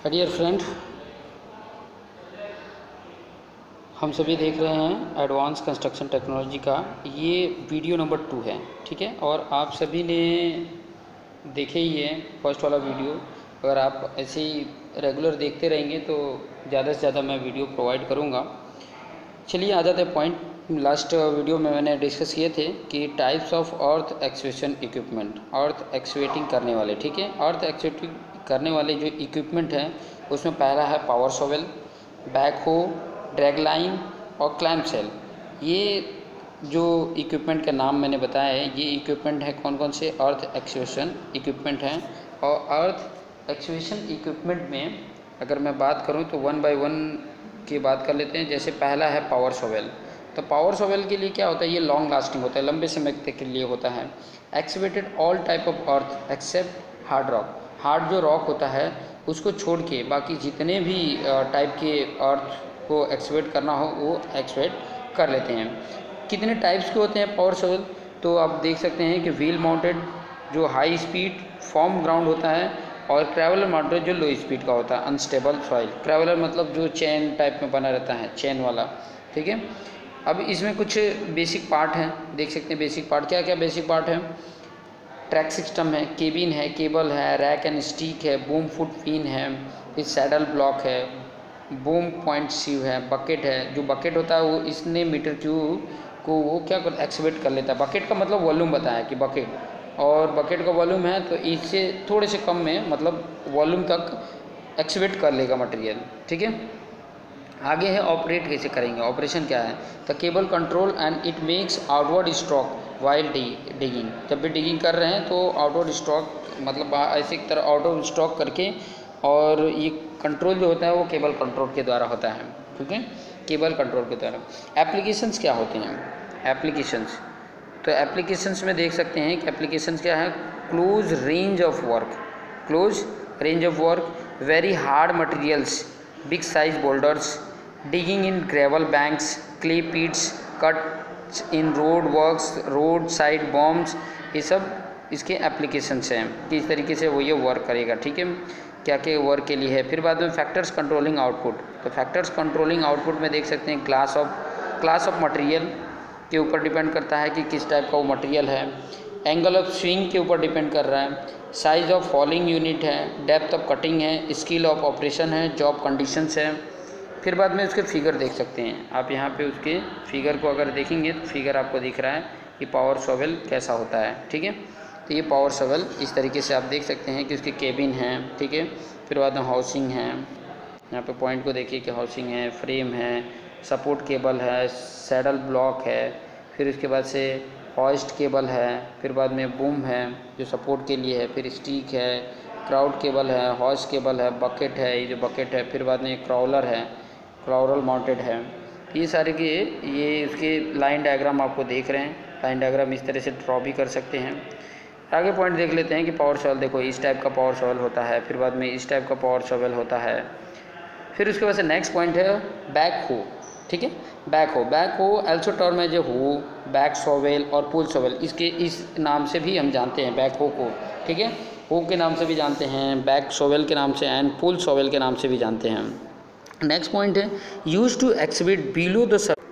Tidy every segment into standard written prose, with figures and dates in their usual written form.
Dear friend, हम सभी देख रहे हैं एडवांस कंस्ट्रक्शन टेक्नोलॉजी का ये वीडियो नंबर 2 है। ठीक है, और आप सभी ने देखे ही है फर्स्ट वाला वीडियो। अगर आप ऐसे ही रेगुलर देखते रहेंगे तो ज़्यादा से ज़्यादा मैं वीडियो प्रोवाइड करूँगा। चलिए आ जाते हैं पॉइंट। लास्ट वीडियो में मैंने डिस्कस किए थे कि types of earth excavation equipment, earth excavating करने वाले। ठीक है, अर्थ एक्सवेटिंग करने वाले जो इक्विपमेंट हैं उसमें पहला है power shovel, backhoe, drag line और क्लैम्प सेल। ये जो इक्विपमेंट का नाम मैंने बताया है, ये इक्विपमेंट है कौन कौन से अर्थ एक्सवेशन इक्विपमेंट हैं। और अर्थ एक्सवेशन इक्विपमेंट में अगर मैं बात करूं तो 1 बाय 1 की बात कर लेते हैं। जैसे पहला है पावर शॉवेल। तो पावर शॉवेल के लिए क्या होता है, ये लॉन्ग लास्टिंग होता है, लंबे समय तक के लिए होता है। Excavated all type of earth except hard rock. Hard जो रॉक होता है उसको छोड़ के बाकी जितने भी टाइप के अर्थ को एक्सवेट करना हो वो एक्सवेट कर लेते हैं। कितने टाइप्स के होते हैं पावर शॉवेल, तो आप देख सकते हैं कि व्हील माउंटेड जो हाई स्पीड फॉर्म ग्राउंड होता है, और ट्रैवलर माउंटेड जो लो स्पीड का होता है, अनस्टेबल सॉइल। ट्रैवलर मतलब जो चेन टाइप में बना रहता है, चेन वाला। ठीक है, अब इसमें कुछ बेसिक पार्ट हैं, देख सकते हैं बेसिक पार्ट। क्या क्या बेसिक पार्ट है? ट्रैक सिस्टम है, केबिन है, केबल है, रैक एंड स्टिक है, बूम फुट पिन है, फिर सैडल ब्लॉक है, बूम पॉइंट सीव है, बकेट है। जो बकेट होता है वो इसने मीटर क्यूब को वो क्या कर एक्सवेट कर लेता है। बकेट का मतलब वॉल्यूम बताया कि बकेट, और बकेट का वॉल्यूम है तो इससे थोड़े से कम में मतलब वॉल्यूम तक एक्सवेट कर लेगा मटेरियल। ठीक है, आगे है ऑपरेट कैसे करेंगे, ऑपरेशन क्या है। The cable control and it makes outward stroke while digging. जब भी डिगिंग कर रहे हैं तो आउटवर्ड स्ट्रोक मतलब ऐसे एक तरह आउटवर्ड स्ट्रोक करके, और ये कंट्रोल जो होता है वो केबल कंट्रोल के द्वारा होता है। ठीक है, केबल कंट्रोल के द्वारा। एप्लीकेशंस क्या होते हैं? एप्लीकेशंस, तो एप्लीकेशंस में देख सकते हैं कि एप्लीकेशंस क्या है। Close range of work, close range of work, very hard materials, big size boulders, digging in gravel banks, clay pits, cuts in road works, road side bombs। ये सब इसके एप्लीकेशंस हैं कि इस तरीके से वो ये वर्क करेगा। ठीक है, क्या क्या वर्क के लिए है। फिर बाद में फैक्टर्स कंट्रोलिंग आउटपुट, तो फैक्टर्स कंट्रोलिंग आउटपुट में देख सकते हैं क्लास ऑफ मटेरियल के ऊपर डिपेंड करता है कि किस टाइप का वो मटेरियल है। एंगल ऑफ स्विंग के ऊपर डिपेंड कर रहा है। साइज ऑफ फॉलिंग यूनिट है, डेप्थ ऑफ कटिंग है, स्किल ऑफ ऑपरेशन है, जॉब कंडीशंस है। फिर बाद में उसके फिगर देख सकते हैं आप। यहाँ पे उसके फिगर को अगर देखेंगे तो फिगर आपको दिख रहा है कि पावर शॉवेल कैसा होता है। ठीक है, तो ये पावर शॉवेल इस तरीके से आप देख सकते हैं कि उसकी केबिन है। ठीक है, फिर बाद में हाउसिंग है, यहाँ पे पॉइंट को देखिए कि हाउसिंग है, फ्रेम है, सपोर्ट केबल है, सैडल ब्लॉक है, फिर उसके बाद से हॉइस्ट केबल है, फिर बाद में बूम है जो सपोर्ट के लिए है, फिर स्टिक है, क्राउड केबल है, हॉइस्ट केबल है, बकेट है, ये जो बकेट है, फिर बाद में क्रॉलर है, क्रॉलर माउंटेड है। ये सारे के ये उसके लाइन डायग्राम आपको देख रहे हैं। लाइन डायग्राम इस तरह से ड्रॉ भी कर सकते हैं। आगे पॉइंट देख लेते हैं कि पावर शॉवेल, देखो इस टाइप का पावर शॉवेल होता है, फिर बाद में इस टाइप का पावर शॉवेल होता है। फिर उसके बाद से नेक्स्ट पॉइंट है बैक हो। ठीक है, बैक हो एल्सो टर्म है जो हो, बैक शॉवेल और पुल शॉवेल, इसके इस नाम से भी हम जानते हैं बैक हो को। ठीक है, हो के नाम से भी जानते हैं, बैक शॉवेल के नाम से एंड पुल शॉवेल के नाम से भी जानते हैं। नेक्स्ट पॉइंट है use to excavate below the surface.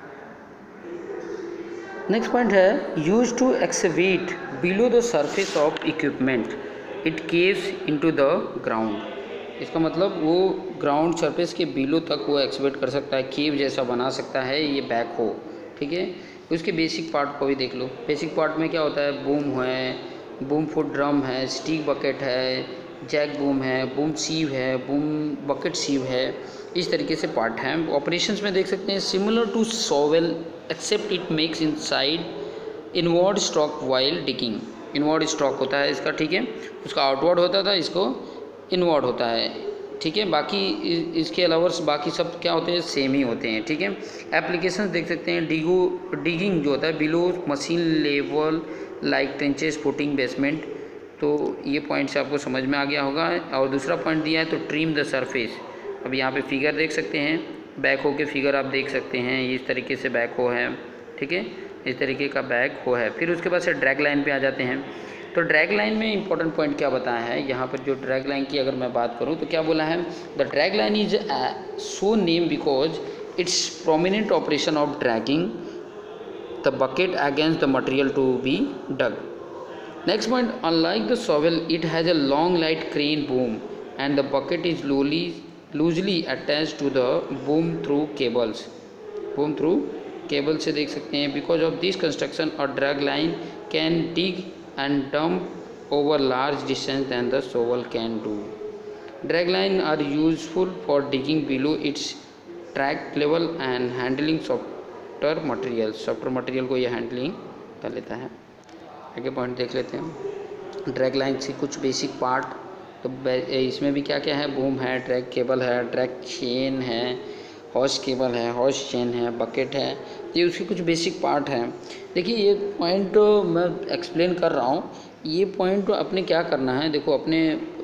Next point है use to excavate below the surface of equipment, it caves into the ground. इसका मतलब वो ग्राउंड सरफेस के बिलो तक वो एक्सवेट कर सकता है, केव जैसा बना सकता है ये बैक हो। ठीक है, उसके बेसिक पार्ट को भी देख लो। बेसिक पार्ट में क्या होता है, बूम है, बूम फुट ड्रम है, स्टिक बकेट है, जैक बूम है, बूम सीव है, बूम बकेट सीव है। इस तरीके से पार्ट हैं। ऑपरेशंस में देख सकते हैं similar to shovel except it makes inside inward stroke while digging. Inward stroke होता है इसका। ठीक है, उसका आउटवर्ड होता था, इसको इनवर्ड होता है। ठीक है, बाकी इसके अलावा बाकी सब क्या होते हैं, सेम ही होते हैं। ठीक है, एप्लीकेशंस देख सकते हैं डिगिंग जो होता है below machine level like trenches, footing, basement. तो ये पॉइंट से आपको समझ में आ गया होगा। और दूसरा पॉइंट दिया है तो ट्रिम द सरफेस। अब यहाँ पे फिगर देख सकते हैं, बैक हो के फिगर आप देख सकते हैं, इस तरीके से बैक हो है। ठीक है, इस तरीके का बैक हो है। फिर उसके बाद से ड्रैग लाइन पे आ जाते हैं। तो ड्रैग लाइन में इंपॉर्टेंट पॉइंट क्या बताया है यहाँ पर, जो ड्रैग लाइन की अगर मैं बात करूँ तो क्या बोला है, the drag line is so name because it's prominent operation of dragging the bucket against the material to be dug. Next point, unlike the shovel, it has a long light crane boom and the bucket is loosely attached to the boom through cables. Boom through cables से देख सकते हैं। Because of this construction, a drag line can dig and dump over large distance than the shovel can do. Drag line are useful for digging below its track level and handling softer materials. Softer material को ये handling कर लेता है। आगे point देख लेते हैं। Drag line से कुछ बेसिक पार्ट, तो इसमें भी क्या क्या है, बूम है, ड्रैग केबल है, ड्रैग चेन है, हॉर्स केबल है, हॉर्स चेन है, बकेट है, ये उसके कुछ बेसिक पार्ट हैं। देखिए ये पॉइंट मैं एक्सप्लेन कर रहा हूँ, ये पॉइंट अपने क्या करना है, देखो अपने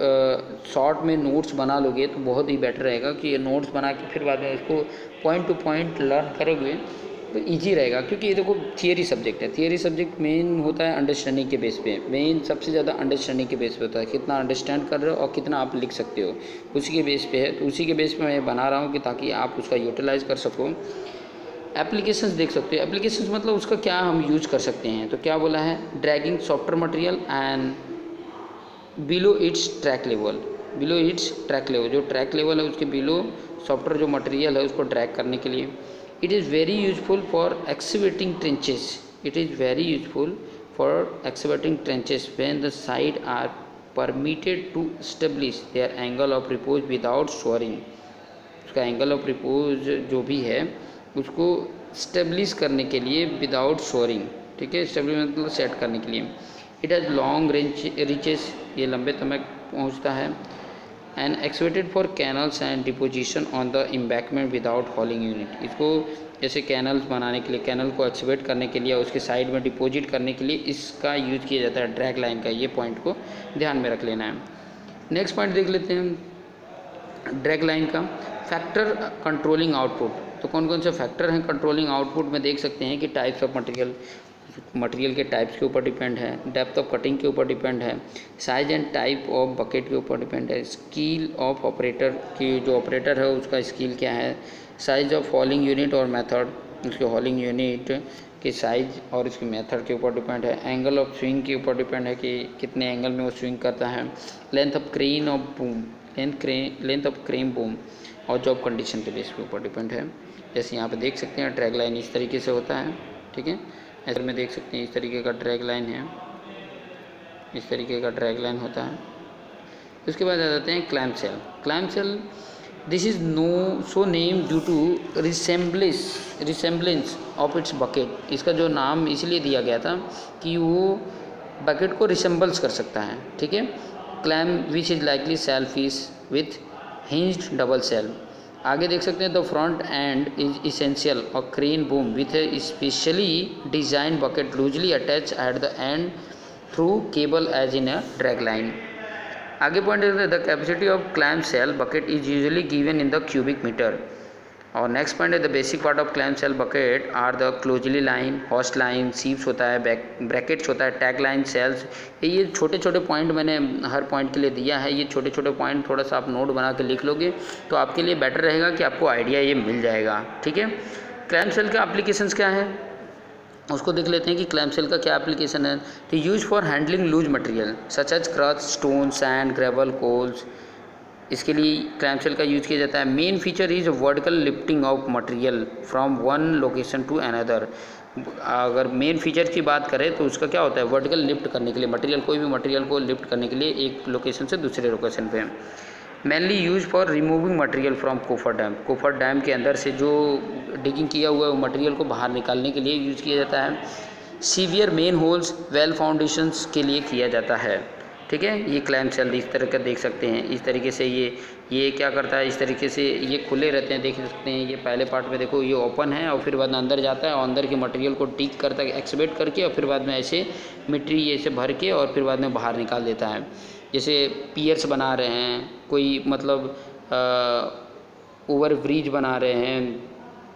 शॉर्ट में नोट्स बना लोगे तो बहुत ही बेटर रहेगा कि ये नोट्स बना के फिर बाद में इसको पॉइंट टू पॉइंट लर्न करोगे तो ईजी रहेगा। क्योंकि ये देखो थियरी सब्जेक्ट है, थियरी सब्जेक्ट मेन होता है अंडरस्टैंडिंग के बेस पे, मेन सबसे ज़्यादा अंडरस्टैंडिंग के बेस पे होता है, कितना अंडरस्टैंड कर रहे हो और कितना आप लिख सकते हो, उसी के बेस पे है। तो उसी के बेस पे मैं बना रहा हूँ कि ताकि आप उसका यूटिलाइज़ कर सको। एप्लीकेशंस देख सकते हो, एप्लीकेशंस मतलब उसका क्या हम यूज कर सकते हैं। तो क्या बोला है, dragging software material and below its track level, below its track level, जो ट्रैक लेवल है उसके बिलो सॉफ्टवेयर जो मटेरियल है उसको ड्रैग करने के लिए। It is very useful for excavating trenches. It is very useful for excavating trenches when the sides are permitted to establish their angle of repose without soaring. उसका angle of repose जो भी है उसको establish करने के लिए without soaring, ठीक है, establish मतलब सेट करने के लिए। It has long reaches, ये लंबे तक पहुँचता है। And excavated for canals and deposition on the embankment without hauling unit, इसको जैसे कैनल्स बनाने के लिए, कैनल को एक्सवेट करने के लिए, उसके साइड में डिपोजिट करने के लिए इसका यूज किया जाता है ड्रैग लाइन का। ये पॉइंट को ध्यान में रख लेना है। नेक्स्ट पॉइंट देख लेते हैं ड्रैग लाइन का, फैक्टर कंट्रोलिंग आउटपुट। तो कौन कौन से फैक्टर हैं कंट्रोलिंग आउटपुट में, देख सकते हैं कि टाइप्स ऑफ मटेरियल, मटेरियल के टाइप्स के ऊपर डिपेंड है, डेप्थ ऑफ कटिंग के ऊपर डिपेंड है, size and type of bucket के ऊपर डिपेंड है, स्किल ऑफ ऑपरेटर की, जो ऑपरेटर है उसका स्किल क्या है, साइज ऑफ हॉलिंग यूनिट और मेथड, उसके हॉलिंग यूनिट के साइज और इसके मेथड के ऊपर डिपेंड है, एंगल ऑफ स्विंग के ऊपर डिपेंड है कि कितने एंगल में वो स्विंग करता है, length of crane of boom, length of crane boom और जॉब कंडीशन के बेस के ऊपर डिपेंड है। जैसे यहाँ पे देख सकते हैं ड्रैग लाइन इस तरीके से होता है, ठीक है, ऐसे में देख सकते हैं इस तरीके का ड्रैग लाइन है, इस तरीके का ड्रैग लाइन होता है। उसके बाद आ जाते हैं clamp shell. Clamp shell this is no so name due to resemblance of its bucket. इसका जो नाम इसलिए दिया गया था कि वो बकेट को रिसेम्बल्स कर सकता है, ठीक है। Clamp which is likely shell fish with hinged double shell. आगे देख सकते हैं the front end is essential और crane boom with a specially design bucket loosely attach at the end through cable as in a drag line. आगे point है the capacity of clamp shell bucket is usually given in the cubic metre. और next point है the basic part of clamp shell bucket are the closely line, hoist line, sheaves होता है, brackets होता है, tag line, sales. ये छोटे छोटे point मैंने हर पॉइंट के लिए दिया है। ये छोटे छोटे पॉइंट थोड़ा सा आप नोट बना के लिख लोगे तो आपके लिए बेटर रहेगा कि आपको आइडिया ये मिल जाएगा, ठीक है। क्लैम्प सेल का एप्लीकेशंस क्या है उसको देख लेते हैं कि क्लैम्प सेल का क्या एप्लीकेशन है। तो use for handling loose material such as crust, stone, sand, gravel, coals, इसके लिए क्लैम्प सेल का यूज़ किया जाता है। Main feature is vertical lifting of material from one location to another. अगर मेन फीचर की बात करें तो उसका क्या होता है, वर्टिकल लिफ्ट करने के लिए मटेरियल, कोई भी मटेरियल को लिफ्ट करने के लिए एक लोकेशन से दूसरे लोकेशन पे। Mainly use for removing material from coffer dam. Coffer dam के अंदर से जो डिगिंग किया हुआ है वो मटेरियल को बाहर निकालने के लिए यूज़ किया जाता है। Sewer manholes, well foundations के लिए किया जाता है, ठीक है। ये क्लैम्प सेल इस तरह का देख सकते हैं, इस तरीके से ये क्या करता है, इस तरीके से ये खुले रहते हैं, देख सकते हैं। ये पहले पार्ट में देखो ये ओपन है और फिर बाद में अंदर जाता है और अंदर के मटेरियल को टिक करता है, एक्सवेट करके, और फिर बाद में ऐसे मिट्टी ऐसे भर के और फिर बाद में बाहर निकाल देता है। जैसे पियर्स बना रहे हैं, कोई मतलब ओवर ब्रिज बना रहे हैं,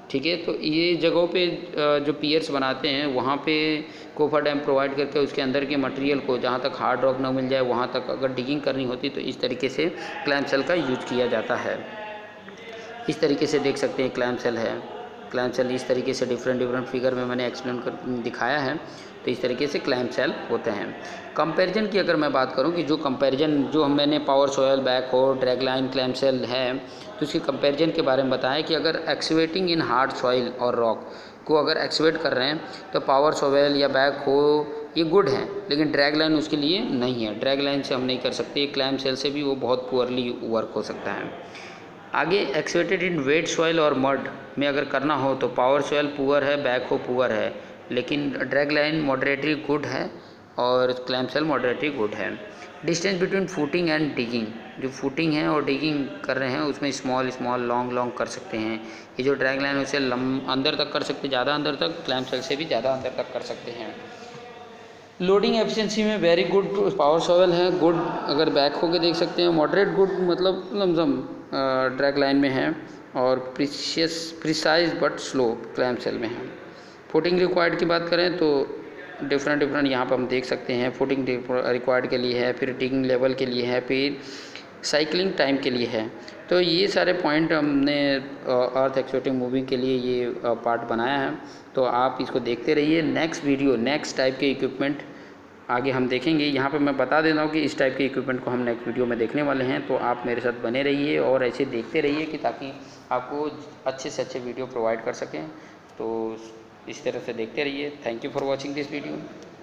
ठीक है। तो ये जगहों पे जो पियर्स बनाते हैं वहाँ पे कोफर डैम प्रोवाइड करके उसके अंदर के मटेरियल को जहाँ तक हार्ड रॉक ना मिल जाए वहाँ तक अगर डिगिंग करनी होती तो इस तरीके से क्लैम सेल का यूज किया जाता है। इस तरीके से देख सकते हैं क्लैम सेल है। क्लैम सेल इस तरीके से डिफरेंट फिगर में मैंने एक्सप्लेन कर दिखाया है। तो इस तरीके से क्लैम सेल होते हैं। कंपैरिजन की अगर मैं बात करूं कि जो कंपैरिजन जो मैंने power shovel, backhoe, drag line, clam shell है, तो उसके कंपैरिजन के बारे में बताया कि अगर एक्सवेटिंग इन हार्ड सॉइल और रॉक को अगर एक्सवेट कर रहे हैं तो पावर शॉवेल या बैक हो ये गुड है, लेकिन ड्रैग लाइन उसके लिए नहीं है। ड्रैग लाइन से हम नहीं कर सकते, क्लैम सेल से भी वो बहुत पुअरली वर्क हो सकता है। आगे एक्सवेटेड इन वेट सॉइल और मड में अगर करना हो तो पावर सॉइल पुअर है, बैक हो पुअर है, लेकिन ड्रैग लाइन मॉडरेटली गुड है और क्लैम सेल मॉडरेटली गुड है। Distance between footing and digging, जो फुटिंग है और डिगिंग कर रहे हैं उसमें स्मॉल लॉन्ग कर सकते हैं। ये जो ड्रैग लाइन उसे अंदर तक कर सकते, ज़्यादा अंदर तक, क्लैम सेल से भी ज़्यादा अंदर तक कर सकते हैं। लोडिंग एफिशिएंसी में वेरी गुड पावर शॉवेल है, गुड अगर बैक हो के देख सकते हैं, मॉडरेट गुड मतलब लमसम ड्रैग लाइन में है, और precise but slow clam shell में है। फुटिंग रिक्वायर्ड की बात करें तो डिफरेंट यहाँ पर हम देख सकते हैं। फुटिंग रिक्वायर्ड के लिए है, फिर डिगिंग लेवल के लिए है, फिर साइकिलिंग टाइम के लिए है। तो ये सारे पॉइंट हमने अर्थ एक्सवेटिंग मूविंग के लिए ये पार्ट बनाया है। तो आप इसको देखते रहिए। नेक्स्ट वीडियो नेक्स्ट टाइप के इक्विपमेंट आगे हम देखेंगे। यहाँ पे मैं बता देता हूँ कि इस टाइप के इक्विपमेंट को हम नेक्स्ट वीडियो में देखने वाले हैं। तो आप मेरे साथ बने रहिए और ऐसे देखते रहिए कि ताकि आपको अच्छे से अच्छे वीडियो प्रोवाइड कर सकें। तो इस तरह से देखते रहिए। Thank you for watching this video.